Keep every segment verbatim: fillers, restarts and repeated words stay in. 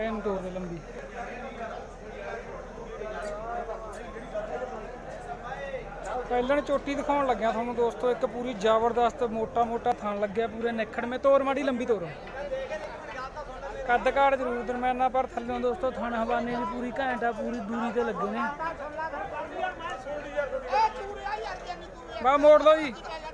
N तोड़ दे लंबी। पहले चोटी दिखाने लग्या थानू दोस्तों, एक पूरी जबरदस्त मोटा मोटा थान लग्या पूरे निखड़ में। तोर माड़ी लंबी तोर कद काट जरूर दरम्याना पर थल्लों दोस्तों थान हवाने भी पूरी घैंट है, पूरी दूरी ते लगे ने। बा मोड़ लो जी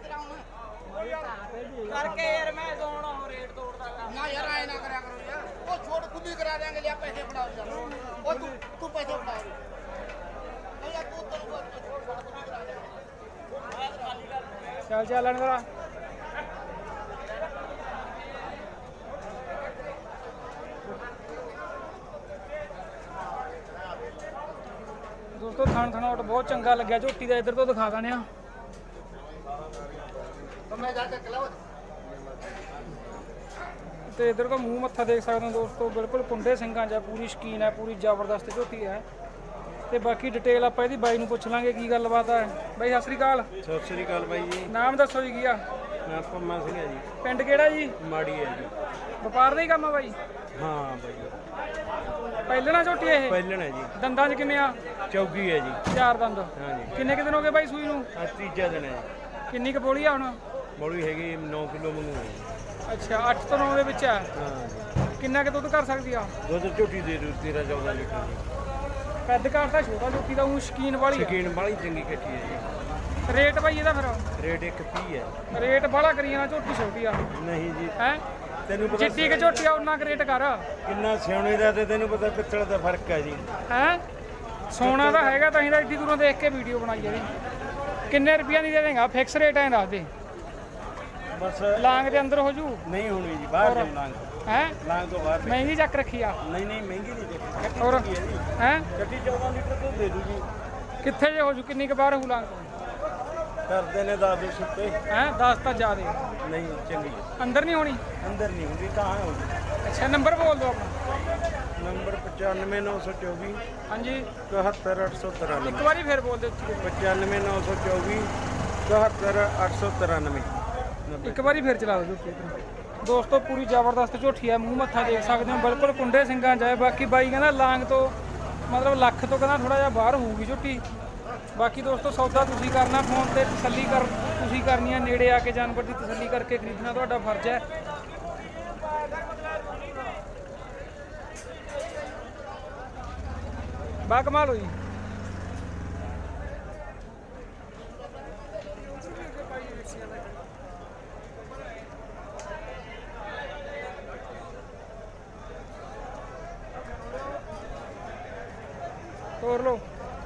करके यार मैं दोनों रेट तोड़दा ना यार, आए ना करया करो यार। ओ छोड़ खुद ही करा देंगे, ले पैसे बढ़ाओ यार। ओ तू तू पैसे बढ़ाओ भैया, तू तो छोड़ छोड़ खुद ही करा देंगे। चल चल जरा दोस्तों थान थनावट बहुत चंगा लग्या झोटी का। इधर तो दिखा देने तो इधर तो मूँह मत्था देख सकते हो दोस्तों, बिल्कुल कुंडे सिंगां च पूरी शकीन है, पूरी जबरदस्त झोटी है। तो बाकी डिटेल आप इहदी बाई नूं पुछ लांगे की गलबात है। बाई सत श्री अकाल। सत श्री अकाल बाई जी। नाम दसो जी की आ? मैं पंमा सिंह है जी। पिंड किहड़ा जी? माड़ी है जी। व्यापार का ही काम है बाई? हाँ बाई पहलना झोटी है? पहलण है जी। दंदां च किन्ने आ? चौकी है जी। चार दंद। हाँ जी। किन्ने कि दिन हो गए बाई सूई नूं? आज तीजा दिन है जी। किन्नी क बोली आ हुण? बड़ी हैगी नौ किलो मंगू है। अच्छा अठ तो नौ दे विच है। हाँ किन्ना के दुध कर सकदी आ? दुध झोटी दे दू तेरह चौदह लीटर जी। कद काट दा छोटा झोटी दा, ऊं शकीन वाली शकीन वाली चंगी कट्ठी है जी। रेट भाई ਇਹਦਾ ਫਿਰ? रेट एक पी है। रेट बड़ा करी जाना, झोटी छोटी आ। नहीं जी है तेनू पता जिद्दी के झोटी आ उन्ना क रेट कर। किन्ना सियाणे दा ते तेनू पता पित्तल दा फर्क है जी। है सोना ਦਾ ਹੈਗਾ ਤਾਂ ਹੀ ਤਾਂ ਇੱਡੀ ਦੂਰੋਂ ਦੇਖ ਕੇ ਵੀਡੀਓ ਬਣਾਈ ਹੈ। ਕਿੰਨੇ ਰੁਪਈਆ ਦੀ ਦੇ ਦੇਗਾ? ਫਿਕਸ ਰੇਟ ਐਂ ਦੱਸ ਦੇ। बस ਲਾਂਗ ਦੇ ਅੰਦਰ ਹੋ ਜੂ? नहीं होनी जी, बाहर जाओ लांग। है लांग तो बाहर महंगी चक रखी आ? नहीं नहीं महंगी नहीं देखी और है कट्टी चौदह लीटर तो दे दू जी। कितने जे हो जू? किन्नी क बार हो लांग? करते ने दस दो सुट्टे। है दस तो ज्यादा नहीं चंगी अंदर नहीं होनी? अंदर नहीं होगी, कहाँ होगी। अच्छा नंबर बोल दो अपना। नंबर पचानवे नौ सौ चौबीस हाँ जी इकहत्तर आठ सौ तिरानवे। एक बार फिर बोल दो। पचानवे नौ सौ चौबीस इकहत्तर आठ सौ तिरानवे। एक बार फिर चला दो दोस्तों। पूरी जबरदस्त झोटी है, मूँह मत्था देख सकते हो, बिल्कुल कुंडे सिंगां जाए। बाकी बाई कहना लांग तो मतलब लख तो कहना थोड़ा जिहा बाहर होगी झोटी। बाकी दोस्तों सौदा तुसीं करना, फोन ते तसल्ली कर तुसीं करनी है। नेड़े आके जानवर की तसल्ली करके खरीदना तुहाडा फर्ज है। बा कमाल होई। तोड़ लो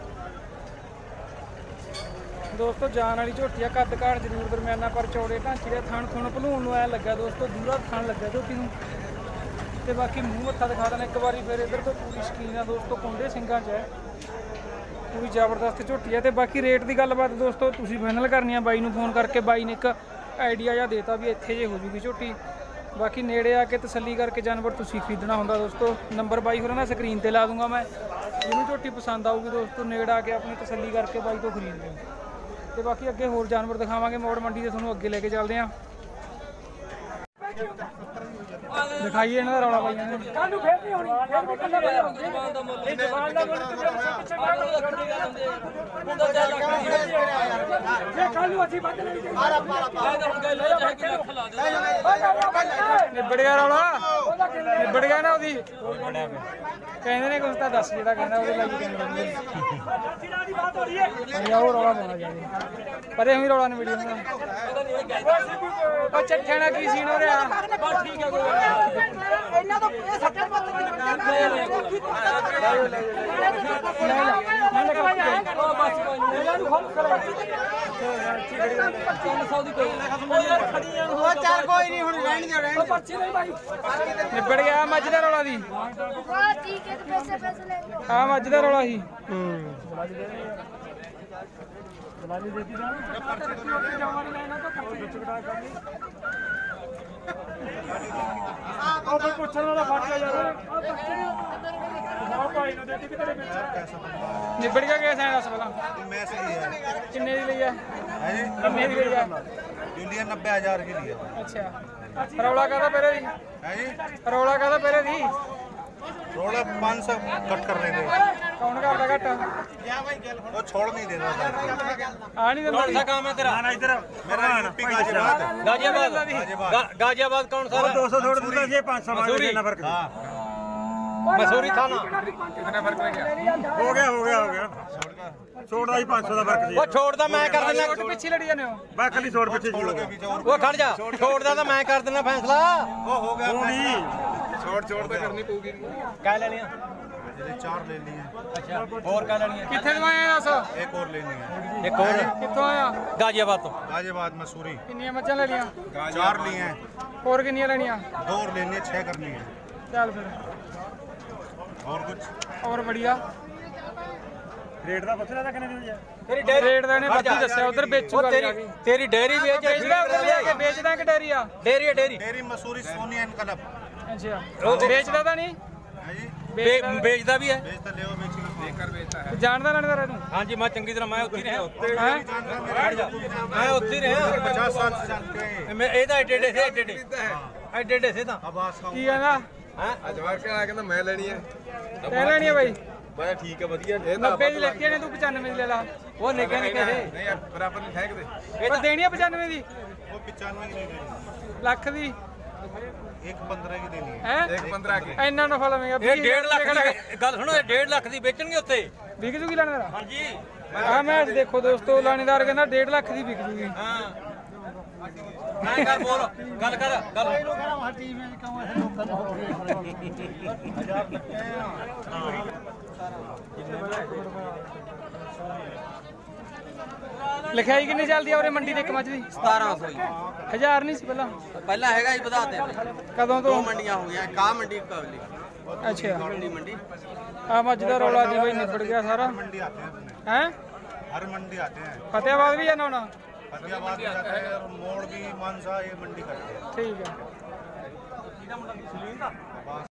दोस्तों, जान वाली झोटी है। कद काट जरूर दरम्याना पर चौड़े ढांचे के। थण थुण भलून नूं ऐ लग्या दोस्तों, दूरा थण लग्या झोटी नूं। ते बाकी मूँह मत्था दिखा देना एक बारी फिर। इधर तो पूरी शकीन है दोस्तों, कुंडे सिंगां च है, पूरी जबरदस्त झोटी है। तो बाकी रेट की गलबात दोस्तों तुसीं फाइनल करनी है। बाई नूं फोन करके बाई ने एक आइडिया जिहा देता भी इत्थे जे हो जूगी झोटी। बाकी नेड़े आके तसल्ली करके जानवर तुसीं खरीदना होंदा दोस्तों। नंबर बाई होरां दा स्क्रीन ते ला दूंगा मैं। जिन्होंने झोटी पसंद आऊगी दोस्तों नेड़े आके अपनी तसल्ली करके बाई तो खरीद लिओ। तो बाकी अगे होर जानवर दिखावांगे मोड़ मंडी से, तुहानूं अगे लेके चलते हैं। दिखाइए इन्हां दा रौला पाइया ने। कानू फेर नहीं होनी, फेर भी कल्ला बजा होंदी। जवान दा मुੱਲ जवान दा मुੱਲ ते पिछे कानू रखड़ी गा लंदे मुंਡਾ चार ਲੱਖ ਜੇ ਕਾनू ਅਸੀਂ ਵੱਧ ਨਹੀਂ ਦੇ ਮਾਰਾ ਮਾਰਾ ਮੈਂ ਹੁਣ ਗੱਲ ਚਾਹੇ ਕਿ ਲੱਖ ਲਾ ਦੇ। ਨਿਬੜ ਗਿਆ ਰੌਲਾ, ਨਿਬੜ ਗਿਆ ਨਾ ਉਹਦੀ। ਕਹਿੰਦੇ ਨੇ ਕੁਛ ਤਾਂ ਦੱਸ ਜਿਹੜਾ ਕਹਿੰਦਾ ਉਹਦੇ ਲਈ ਕਹਿੰਦੇ ਜਿਹੜਾ ਦੀ ਬਾਤ ਹੋ ਰਹੀ ਹੈ। ਉਹ ਰੌਲਾ ਪਾਉਣਾ ਚਾਹੀਦਾ ਪਰੇ ਹੋਈ ਰੌਲਾ ਨੇ ਵੀਡੀਓ ਨੂੰ। ਉਹ ਚੱਠਣਾ ਕੀ ਸੀਨ ਹੋ ਰਿਹਾ? ਬਸ ਠੀਕ ਹੈ ਕੋਈ ਇਹਨਾਂ ਤੋਂ ਇਹ ਸੱਟੇ ਪੱਤ ਨਹੀਂ ਕਰਦੇ। ਉਹ ਬਸ ਕੋਈ ਨਹੀਂ ਇਹਨਾਂ ਨੂੰ ਖੋਲ ਕਰਾ ਤਿੰਨ ਸੌ ਦੀ ਕੋਈ ਉਹ ਯਾਰ ਖੜੀਆਂ ਨੂੰ ਉਹ ਚੱਲ ਕੋਈ ਨਹੀਂ ਹੁਣ ਰਹਿਣ ਦਿਓ ਰਹਿਣ ਦਿਓ। ਪਰਚੀ ਨਹੀਂ ਭਾਈ ਨਿਬੜ ਗਿਆ ਮੱਝ ਦਾ ਰੌਲਾ ਦੀ। ਹਾਂ ਠੀਕ ਹੈ ਤੇ ਪੈਸੇ ਪੈਸੇ ਲੈ ਲਓ। ਹਾਂ ਮੱਝ ਦਾ ਰੌਲਾ ਸੀ। ਹੂੰ ਦਲਾਲੀ ਦੇਤੀ ਜਾਨ ਪਰਚੀ ਤੋਂ ਜਵਾਨੀ ਲੈਣਾ ਤਾਂ ਪਰਚੀ ਚੁਕੜਾ ਕਰਨੀ। ਉਹ ਕੋਈ ਪੁੱਛਣ ਵਾਲਾ ਫੜ ਗਿਆ ਯਾਰ। ਭਾਈ ਨੂੰ ਦੇਤੀ ਕਿ ਤੇਰੇ ਵਿੱਚ ਨਿਬੜ ਗਿਆ ਕੇਸ ਐ ਦੱਸ ਪਹਿਲਾਂ। ਮੈਂ ਸਹੀ ਹੈ। ਕਿੰਨੇ ਦੀ ਲਈ ਹੈ? ਹੈ ਜੀ ਕਿੰਨੇ ਦੀ ਲਈ ਹੈ? जूलियन नब्बे हजार की लिया। अच्छा रौला कहता पहले दी है जी रौला कहता पहले दी थोड़ा पाँच सौ कट कर रहे थे ਕੌਣ ਕਰਦਾ ਘੱਟ वो छोड़ नहीं दे रहा था ਆ ਨਹੀਂ ਦਿੰਦਾ कौन सा काम है तेरा? इधर मेरा यूपी गाजियाबाद है गाजियाबाद गाजियाबाद गा- गाजियाबाद कौन सा है? दो सौ छोड़ देता ये पाँच सौ मसूरी। देना फर्क हाँ मसूरी थाना। हो गया हो गया हो गया छोड़ ही पाँच सौ का फर्क वो छोड़दा मैं कर देना ਛੋਟ ਪਿੱਛੇ ਲੜੀ ਜਾਂਦੇ ਹੋ बाकी नहीं छोड़ पीछे छोड़ के पीछे और वो खड़ जा छोड़दा तो मैं कर देना फैसला वो हो गया नहीं छोड़ छोड़ तो करनी पड़ेगी क्या लेनी है? चार ले लिए अच्छा और क्या लेनी है? ਕਿੱਥੇ ਦਵਾਇਆ ਦੱਸ एक और लेनी है एक और ਕਿੱਥੋਂ ਆਇਆ गाजियाबाद तो गाजियाबाद मसूरी ਕਿੰਨੀਆਂ ਮੱਝਾਂ ਲੈਣੀਆਂ चार लिए हैं ਹੋਰ ਕਿੰਨੀਆਂ ਲੈਣੀਆਂ दो और लेनी है छह करनी है ਚੱਲ ਫਿਰ और कुछ ਹੋਰ ਬੜੀਆ रेट का पता था कितने दिन तेरी ਰੇਟ ਦਾ ਇਹਨੇ ਬੱਤੀ ਦੱਸਿਆ ਉਧਰ ਵੇਚੂਗਾ तेरी तेरी डेयरी भी है ਵੇਚਦਾ ਉਧਰ ਲਿਆ ਕੇ ਵੇਚਦਾ ਕਿ ਡੈਰੀ ਆ डेयरी है dairy dairy Mussoorie Sony and club ਅੱਛਾ ਵੇਚਦਾ ਤਾਂ ਨਹੀਂ है जी बे- बेचदा भी है बेचता ले बेचेगा लेकर बेचता है ਜਾਣਦਾ ਲੈਣਦਾਰ ਇਹਨੂੰ हाँ जी मैं चंगी तरह मैं उत्ती रहा ਹੈ मैं उत्ती रहा पचास साल से जानते हैं मैं ਇਹਦਾ ਐਡੇ ਐਡੇ ਸੇ ਐਡੇ ਐਡੇ ਐਡੇ ਐਡੇ ਸੇ ਤਾਂ अब आज ਕੀ ਕਹਿੰਦਾ ਹਾਂ जवाब क्या कहना मैं लेनी है ਲੈ ਲੈਣੀ ਆ ਬਾਈ मैं ठीक है वधिया ਨੱਬੇ ਦੀ ਲੈਤੀ ਨੇ ਤੂੰ ਪਚਾਨਵੇਂ ਦੀ ਲੈ ਲਾ ਉਹ ਨਿੱਕੇ ਨਿੱਕੇ ਸੇ नहीं यार बराबर नहीं फेंक दे ਪਰ ਦੇਣੀ ਆ ਪਚਾਨਵੇਂ ਦੀ वो पचानवे की नहीं देनी ਲੱਖ ਦੀ एक पंद्रह की देनी है ਹੈ एक पंद्रह की ਇੰਨਾ ਨਫਾ ਲਵੇਂਗਾ ਇਹ ਡੇਢ ਲੱਖ ਦੀ ਗੱਲ ਸੁਣੋ ਇਹ ਡੇਢ ਲੱਖ ਦੀ ਵੇਚਣਗੇ ਉੱਤੇ ਵਿਕ ਜੂਗੀ ਲੈਣਦਾਰ ਹਾਂਜੀ ਆ ਮੈਚ ਦੇਖੋ ਦੋਸਤੋ ਲਾਣੇਦਾਰ ਕਹਿੰਦਾ ਡੇਢ ਲੱਖ ਦੀ ਵਿਕ ਜੂਗੀ ਹਾਂ ਮੈਂ ਕਰ ਬੋਲ ਗੱਲ ਕਰ ਗੱਲ ਲਿਖਾਈ ਕਿੰਨੀ ਚੱਲਦੀ ਆ ਉਰੇ ਮੰਡੀ ਦੇ ਇੱਕ ਮੱਝ ਦੀ ਸਤਾਰਾਂ ਸੌ ਜੀ ਹਜ਼ਾਰ ਨਹੀਂ ਸੀ ਪਹਿਲਾਂ ਪਹਿਲਾਂ ਹੈਗਾ ਜੀ ਵਧਾਤੇ ਕਦੋਂ ਦੋ ਤੋਂ ਮੰਡੀਆਂ ਹੋ ਗਈਆਂ ਕਾ ਮੰਡੀ ਕਵਲੀ ਅੱਛਾ ਮੰਡੀ ਮੰਡੀ ਆ ਮੱਝ ਦਾ ਰੌਲਾ ਜੀ ਬਈ ਨਿਬੜ ਗਿਆ ਸਾਰਾ मंडी आते हैं अपने ਹੈ हर मंडी आते हैं ਫਤਿਆਬਾਦ ਵੀ ਜਾਣਾ ਹੋਣਾ फतेहाबाद भी जाते हैं और मोड़ भी मानसा ये मंडी करते हैं ਠੀਕ ਹੈ